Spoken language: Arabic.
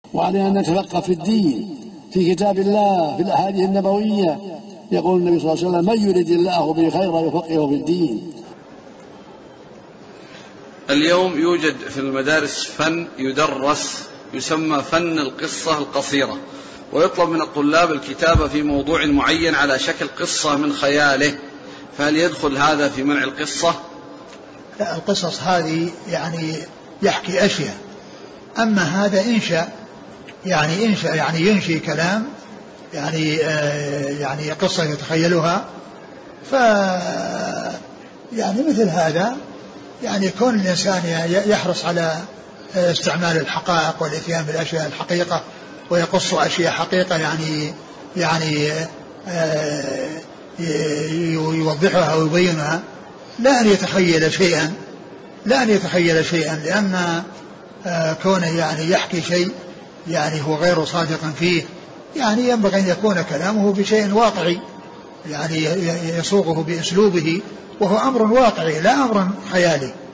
وعلينا أن نتفقه في الدين في كتاب الله في الأحاديث النبوية. يقول النبي صلى الله عليه وسلم: من يريد الله به خيرا يفقهه في الدين. اليوم يوجد في المدارس فن يدرس يسمى فن القصة القصيرة، ويطلب من الطلاب الكتابة في موضوع معين على شكل قصة من خياله، فهل يدخل هذا في منع القصة؟ لا، القصص هذه يعني يحكي أشياء، أما هذا إنشاء يعني ينشي كلام، يعني قصة يتخيلها. ف يعني مثل هذا يعني كون الإنسان يحرص على استعمال الحقائق والإتيان بالأشياء الحقيقة ويقص أشياء حقيقة يعني يوضحها ويبينها، لا أن يتخيل شيئا، لأن كونه يعني يحكي شيء يعني هو غير صادق فيه، يعني ينبغي أن يكون كلامه بشيء واقعي، يعني يصوغه بأسلوبه، وهو أمر واقعي لا أمر خيالي.